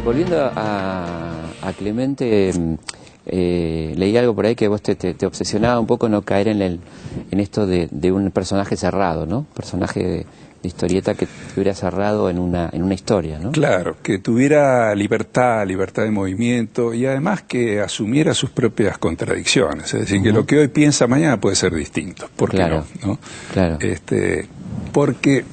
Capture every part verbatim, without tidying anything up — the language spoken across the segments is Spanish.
Volviendo a, a Clemente, eh, leí algo por ahí que vos te, te, te obsesionaba un poco no caer en, el, en esto de, de un personaje cerrado, ¿no? Personaje de, de historieta que estuviera cerrado en una, en una historia, ¿no? Claro, que tuviera libertad, libertad de movimiento y además que asumiera sus propias contradicciones. Es decir, uh-huh. que lo que hoy piensa mañana puede ser distinto. ¿Por qué claro, no? ¿no? Claro. Este, porque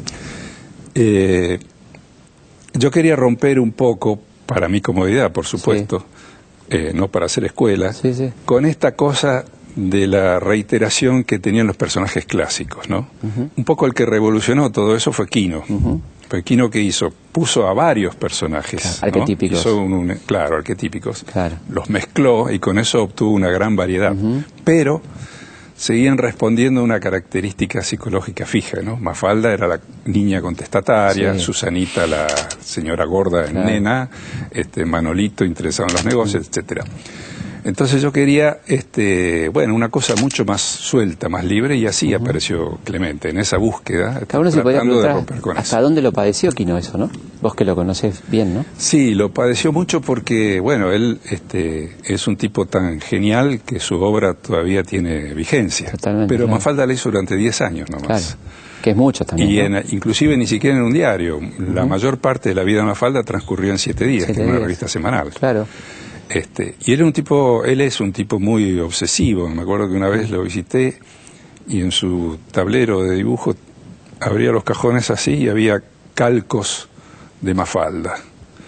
eh, yo quería romper un poco, para mi comodidad, por supuesto, sí. eh, no para hacer escuela, sí, sí. con esta cosa de la reiteración que tenían los personajes clásicos, ¿no? Uh-huh. Un poco el que revolucionó todo eso fue Quino. Uh-huh. Fue Quino que hizo, puso a varios personajes, claro, ¿no? arquetípicos. Hizo un, un, claro, arquetípicos. Claro. Los mezcló y con eso obtuvo una gran variedad. Uh-huh. Pero seguían respondiendo a una característica psicológica fija, ¿no? Mafalda era la niña contestataria, sí. Susanita la señora gorda en claro. nena, este Manolito interesado en los negocios, uh-huh. etcétera. Entonces yo quería, este, bueno, una cosa mucho más suelta, más libre, y así uh-huh. apareció Clemente, en esa búsqueda, cada uno se podía preguntar de romper con hasta eso. dónde lo padeció Quino eso, ¿no? Vos que lo conocés bien, ¿no? Sí, lo padeció mucho porque, bueno, él este, es un tipo tan genial que su obra todavía tiene vigencia. Totalmente, pero claro. Mafalda la hizo durante diez años nomás. Claro. Que es mucho también, y ¿no? en, inclusive ni siquiera en un diario. Uh-huh. La mayor parte de la vida de Mafalda transcurrió en siete días, siete que es una revista semanal. Claro. Este, y él, era un tipo, él es un tipo muy obsesivo. Me acuerdo que una vez lo visité y en su tablero de dibujo abría los cajones así y había calcos de Mafalda.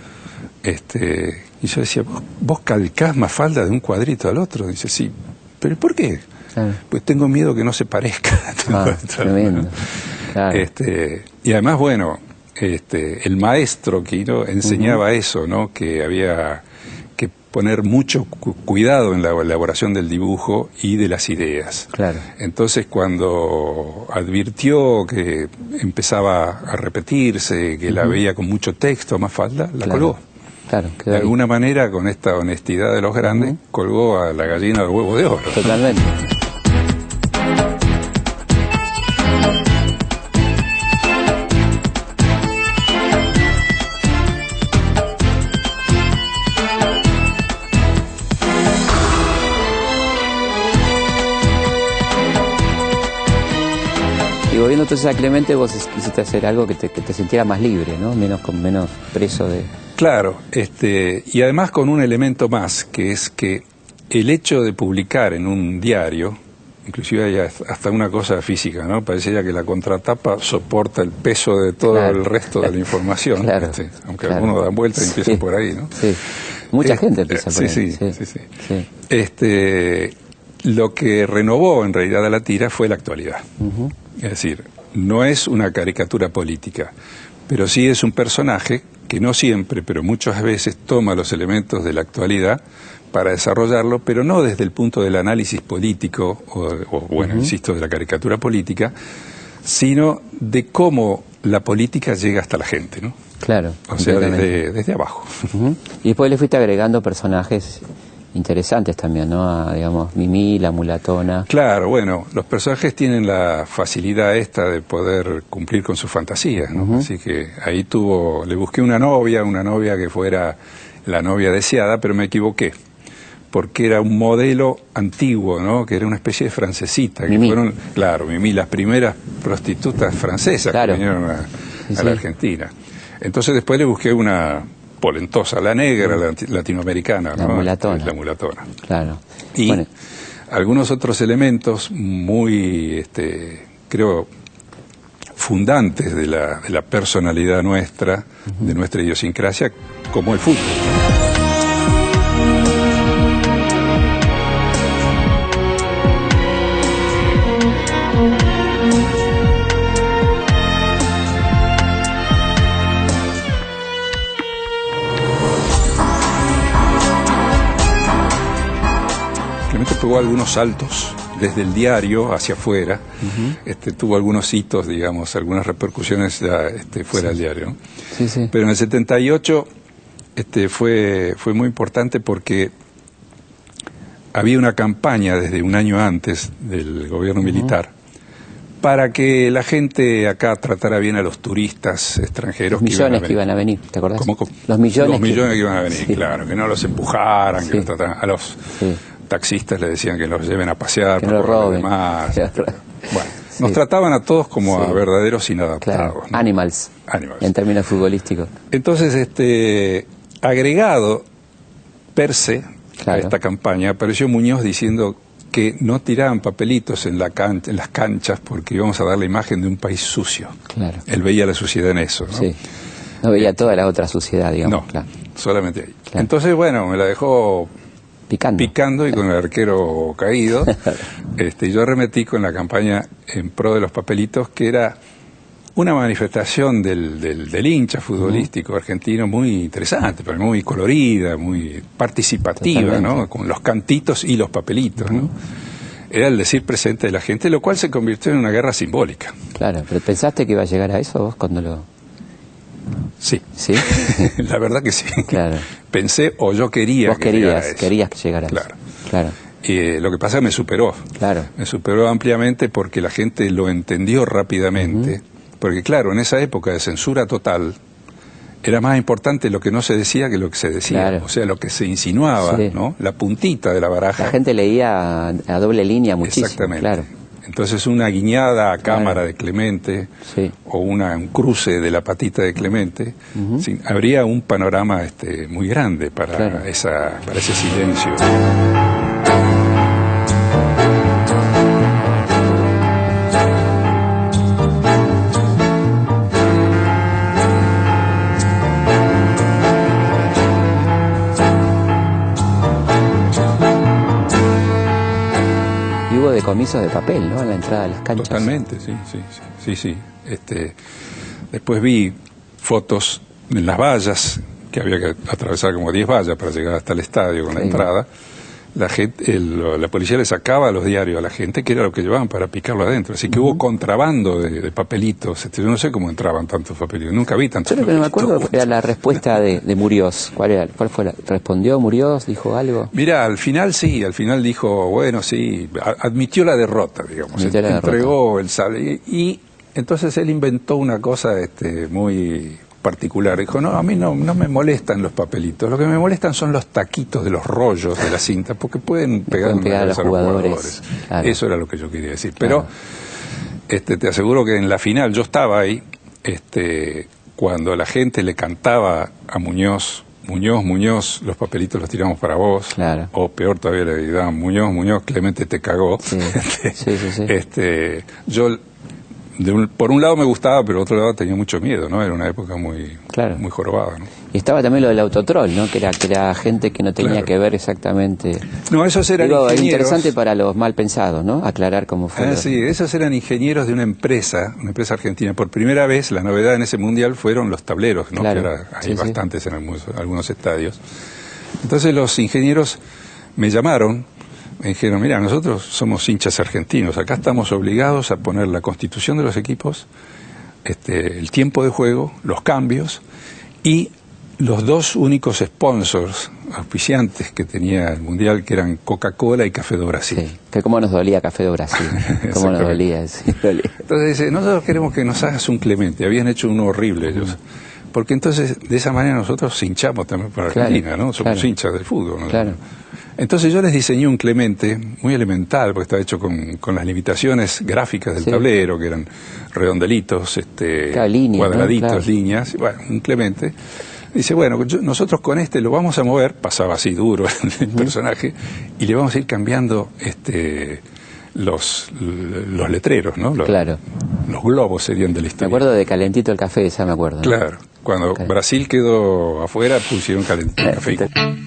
Este, y yo decía, ¿vos, vos calcás Mafalda de un cuadrito al otro? Dice, sí. ¿Pero por qué? Claro. Pues tengo miedo que no se parezca. Ah, tremendo. ¿no? Claro. Este, y además, bueno, este, el maestro Quino enseñaba uh-huh. eso, ¿no? Que había que poner mucho cu- cuidado en la elaboración del dibujo y de las ideas. Claro. Entonces, cuando advirtió que empezaba a repetirse, que uh-huh. la veía con mucho texto, Mafalda, la claro. colgó. Claro, de ahí. alguna manera, con esta honestidad de los grandes, uh-huh. colgó a la gallina del huevo de oro. Totalmente. Y volviendo entonces a Clemente, vos quisiste hacer algo que te, que te sintiera más libre, ¿no? Menos, con menos preso de... Claro, este, y además con un elemento más, que es que el hecho de publicar en un diario, inclusive hay hasta una cosa física, ¿no? Parecería que la contratapa soporta el peso de todo claro. el resto de la información, claro. este, aunque claro. algunos dan vuelta y sí. empiezan por ahí, ¿no? Sí, mucha eh, gente empieza por sí, ahí. Sí, sí, sí, sí. sí. Este, lo que renovó en realidad a la tira fue la actualidad. Uh-huh. Es decir, no es una caricatura política, pero sí es un personaje que no siempre, pero muchas veces toma los elementos de la actualidad para desarrollarlo, pero no desde el punto del análisis político, o, o bueno, uh-huh. insisto, de la caricatura política, sino de cómo la política llega hasta la gente, ¿no? Claro. O sea, desde, desde abajo. Uh-huh. Y después le fuiste agregando personajes interesantes también, ¿no? A, digamos, Mimí, la mulatona. Claro, bueno, los personajes tienen la facilidad esta de poder cumplir con sus fantasías, ¿no? Uh-huh. Así que ahí tuvo, le busqué una novia, una novia que fuera la novia deseada, pero me equivoqué, porque era un modelo antiguo, ¿no? Que era una especie de francesita, que Mimí. fueron, claro, Mimí, las primeras prostitutas francesas claro. que vinieron a, sí, a la sí. Argentina. Entonces después le busqué una polentosa, la negra, la latinoamericana, la ¿no? mulatona. La mulatona. Claro. Y bueno. algunos otros elementos muy, este, creo, fundantes de la, de la personalidad nuestra, uh-huh. de nuestra idiosincrasia, como el fútbol. Tuvo algunos saltos desde el diario hacia afuera, uh-huh. este, tuvo algunos hitos, digamos, algunas repercusiones ya, este, fuera sí. del diario. Sí, sí. Pero en el setenta y ocho este, fue, fue muy importante porque había una campaña desde un año antes del gobierno uh-huh. militar para que la gente acá tratara bien a los turistas extranjeros. Los millones que iban a venir, ¿te acordás? ¿Cómo, cómo? Los millones, los millones que, que iban a venir, sí. claro, que no los empujaran, sí. que los trataran, a los sí. taxistas les decían que los lleven a pasear, que no roben. Demás. Bueno, sí. nos trataban a todos como sí. a verdaderos inadaptados. Claro. ¿no? Animals, Animals, en términos futbolísticos. Entonces, este, agregado per se claro. a esta campaña, apareció Muñoz diciendo que no tiraban papelitos en, la cancha, en las canchas porque íbamos a dar la imagen de un país sucio. Claro. Él veía la suciedad en eso, ¿no? Sí. No veía toda la otra suciedad, digamos. No, claro. solamente ahí. Claro. Entonces, bueno, me la dejó picando, picando y con el arquero caído. este, yo arremetí con la campaña en pro de los papelitos, que era una manifestación del, del, del hincha futbolístico uh-huh. argentino muy interesante, pero muy colorida, muy participativa, totalmente. ¿No? Con los cantitos y los papelitos, uh-huh. ¿no? Era el decir presente de la gente, lo cual se convirtió en una guerra simbólica. Claro, pero ¿pensaste que iba a llegar a eso vos cuando lo...? Sí. ¿Sí? La verdad que sí. Claro. Pensé, o yo quería vos que querías, llegara a eso. querías que llegara a claro. eso. Claro. Y eh, lo que pasa es que me superó. Claro. Me superó ampliamente porque la gente lo entendió rápidamente. Uh-huh. Porque claro, en esa época de censura total, era más importante lo que no se decía que lo que se decía. Claro. O sea, lo que se insinuaba, sí. ¿no? La puntita de la baraja. La gente leía a doble línea muchísimo. Exactamente. Claro. Entonces una guiñada a cámara claro. de Clemente, sí. o una, un cruce de la patita de Clemente, uh-huh. sin, habría un panorama este, muy grande para, claro. esa, para ese silencio. Decomisos de papel, ¿no? En la entrada de las canchas. Totalmente, sí, sí, sí, sí, sí. Este, después vi fotos en las vallas, que había que atravesar como diez vallas para llegar hasta el estadio con sí. la entrada. La, gente, el, la policía le sacaba los diarios a la gente, que era lo que llevaban para picarlo adentro. Así que uh-huh. hubo contrabando de, de papelitos. Este, yo no sé cómo entraban tantos papelitos. Nunca vi tantos yo papelitos. Yo lo que no me acuerdo era la respuesta de, de Muriós. ¿Cuál era? ¿Cuál fue la? ¿Respondió Muriós? ¿Dijo algo? Mira, al final sí. Al final dijo, bueno, sí. Admitió la derrota, digamos. Admitió la entregó derrota. el sal. Y, y entonces él inventó una cosa este, muy particular. Dijo, no, a mí no, no me molestan los papelitos, lo que me molestan son los taquitos de los rollos de la cinta, porque pueden pegar, pueden pegar a los jugadores. jugadores. Claro. Eso era lo que yo quería decir. Pero claro. este, te aseguro que en la final, yo estaba ahí, este, cuando la gente le cantaba a Muñoz, Muñoz, Muñoz, los papelitos los tiramos para vos, claro. o peor todavía le daban, Muñoz, Muñoz, Clemente te cagó. Sí. este, sí, sí, sí. Este, yo... De un, por un lado me gustaba, pero por otro lado tenía mucho miedo, ¿no? Era una época muy, claro. muy jorobada, ¿no? Y estaba también lo del autotrol, ¿no? Que era, que era gente que no tenía claro. que ver exactamente... No, esos eran Digo, ingenieros... Es interesante para los mal pensados, ¿no? Aclarar cómo fue. Ah, lo... Sí, esos eran ingenieros de una empresa, una empresa argentina. Por primera vez, la novedad en ese mundial fueron los tableros, ¿no? Claro. Que era, hay sí, bastantes sí. en algunos, algunos estadios. Entonces los ingenieros me llamaron, me dijeron, mira, nosotros somos hinchas argentinos, acá estamos obligados a poner la constitución de los equipos, este, el tiempo de juego, los cambios y los dos únicos sponsors, auspiciantes que tenía el Mundial, que eran Coca-Cola y Café do Brasil. Sí, que cómo nos dolía Café do Brasil, cómo nos dolía, sí, dolía. Entonces dice, nosotros queremos que nos hagas un Clemente, habían hecho uno horrible ellos. Mm. Porque entonces, de esa manera nosotros hinchamos también por Argentina, claro, ¿no? Somos claro. hinchas del fútbol, ¿no? Claro. Entonces yo les diseñé un Clemente muy elemental, porque estaba hecho con, con las limitaciones gráficas del sí. tablero, que eran redondelitos, este, claro, línea, cuadraditos, ¿no? Claro. líneas, y bueno, un Clemente. Dice, bueno, yo, nosotros con este lo vamos a mover, pasaba así duro el uh-huh. personaje, y le vamos a ir cambiando este, los, los letreros, ¿no? Los, claro. los globos serían de la historia. Me acuerdo de Calentito el Café, ya me acuerdo, ¿no? Claro, cuando claro. Brasil quedó afuera pusieron Calentito el Café.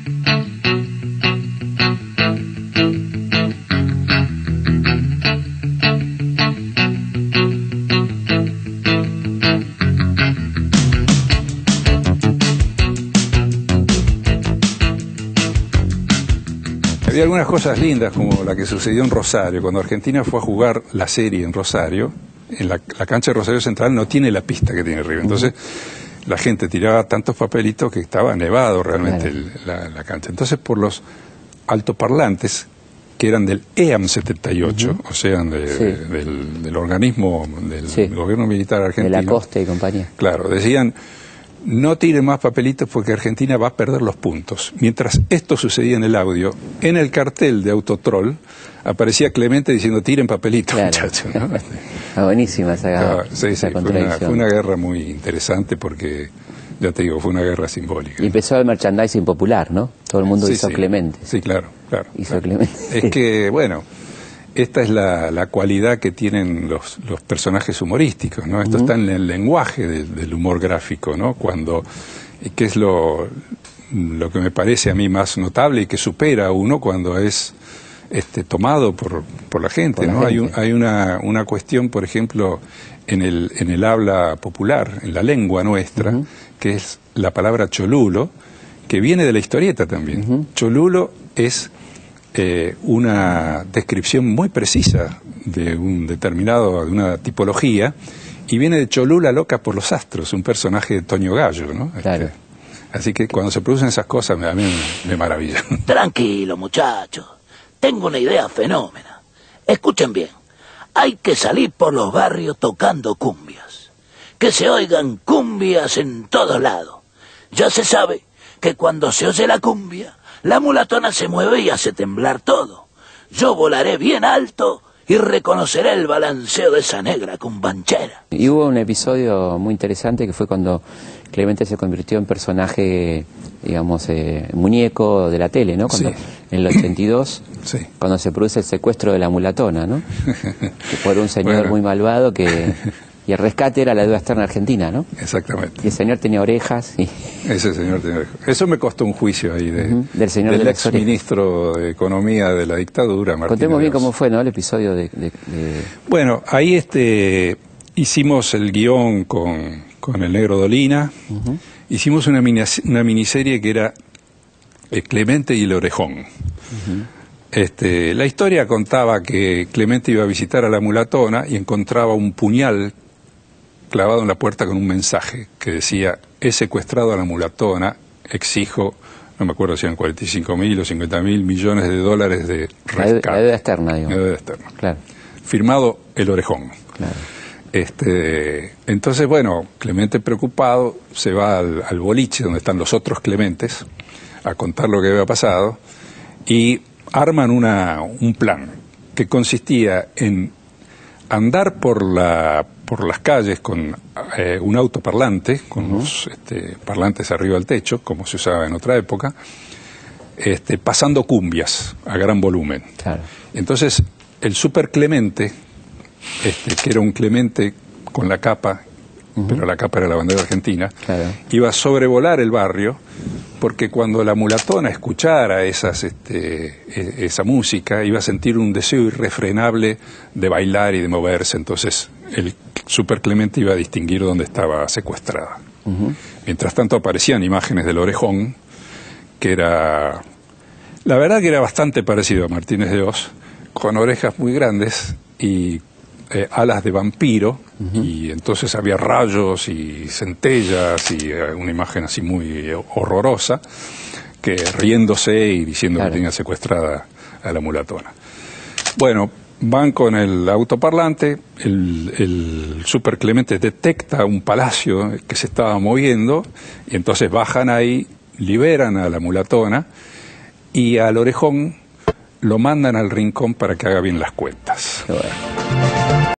Había algunas cosas lindas, como la que sucedió en Rosario. Cuando Argentina fue a jugar la serie en Rosario, en la, la cancha de Rosario Central no tiene la pista que tiene River. Entonces, uh-huh. la gente tiraba tantos papelitos que estaba nevado realmente claro. el, la, la cancha. Entonces, por los altoparlantes que eran del E A M setenta y ocho, Uh-huh. o sea, de, Sí. de, del, del organismo del Sí. gobierno militar argentino. De la Costa y compañía. Claro, decían, no tiren más papelitos porque Argentina va a perder los puntos. Mientras esto sucedía en el audio, en el cartel de Autotrol aparecía Clemente diciendo, tiren papelitos, Claro. muchachos, ¿no? Ah, buenísima esa, Ah, sí, esa sí, fue una, contradicción. fue una guerra muy interesante porque, ya te digo, fue una guerra simbólica. Y empezó el merchandising popular, ¿no? Todo el mundo Sí, hizo sí. Clemente. Sí, claro, claro. Hizo claro. Clemente. Es que, bueno, esta es la, la cualidad que tienen los, los personajes humorísticos, ¿no? Esto Uh-huh. está en el lenguaje del, del humor gráfico, ¿no? Cuando, que es lo, lo que me parece a mí más notable y que supera a uno cuando es este, tomado por, por la gente, Por la ¿no? Hay, un, gente. hay una, una cuestión, por ejemplo, en el, en el habla popular, en la lengua nuestra, Uh-huh. que es la palabra cholulo, que viene de la historieta también. Uh-huh. Cholulo es eh, una descripción muy precisa de un determinado, de una tipología, y viene de Cholula loca por los astros, un personaje de Toño Gallo, ¿no? Claro. Este, así que cuando se producen esas cosas, a mí me, me maravillan. Tranquilo, muchachos. Tengo una idea fenómena. Escuchen bien. Hay que salir por los barrios tocando cumbias. Que se oigan cumbias en todos lados. Ya se sabe que cuando se oye la cumbia, la mulatona se mueve y hace temblar todo. Yo volaré bien alto y reconoceré el balanceo de esa negra cumbanchera. Y hubo un episodio muy interesante que fue cuando Clemente se convirtió en personaje, digamos, eh, muñeco de la tele, ¿no? Cuando, Sí. En el ochenta y dos, Sí. cuando se produce el secuestro de la mulatona, ¿no? Que por un señor Bueno. muy malvado que... Y el rescate era la deuda externa argentina, ¿no? Exactamente. Y el señor tenía orejas y... Ese señor tenía... Eso me costó un juicio ahí de, Ujú, del señor del de las ex orejas. ministro de Economía de la dictadura, Martín Contemos bien Dios. cómo fue, ¿no? El episodio de... de- de- Bueno, ahí este hicimos el guión con, con el Negro Dolina, Ujú. hicimos una, minis- una miniserie que era eh, Clemente y el Orejón. Este, la historia contaba que Clemente iba a visitar a la mulatona y encontraba un puñal clavado en la puerta con un mensaje que decía, he secuestrado a la mulatona, exijo, no me acuerdo si eran cuarenta y cinco mil o cincuenta mil millones de dólares de La, de- rescate. la deuda externa, digamos. La deuda externa. Claro, Firmado el Orejón. claro. Este, entonces, bueno, Clemente preocupado se va al, al boliche donde están los otros Clementes a contar lo que había pasado y arman una, un plan que consistía en andar por, la, por las calles con eh, un autoparlante, con los este, parlantes arriba del techo, como se usaba en otra época, este, pasando cumbias a gran volumen. Claro. Entonces, el super Clemente, este, que era un Clemente con la capa, uh-huh. pero la capa era la bandera argentina, Claro. iba a sobrevolar el barrio, porque cuando la mulatona escuchara esas, este, e- esa música, iba a sentir un deseo irrefrenable de bailar y de moverse, entonces el super Clemente iba a distinguir dónde estaba secuestrada. Ujú. Mientras tanto aparecían imágenes del Orejón, que era, la verdad que era bastante parecido a Martínez de Oz, con orejas muy grandes y eh, alas de vampiro, uh-huh. y entonces había rayos y centellas y eh, una imagen así muy eh, horrorosa, que riéndose y diciendo Claro. que tenía secuestrada a la mulatona. Bueno, van con el autoparlante, el, el super Clemente detecta un palacio que se estaba moviendo y entonces bajan ahí, liberan a la mulatona y al Orejón lo mandan al rincón para que haga bien las cuentas. Qué bueno.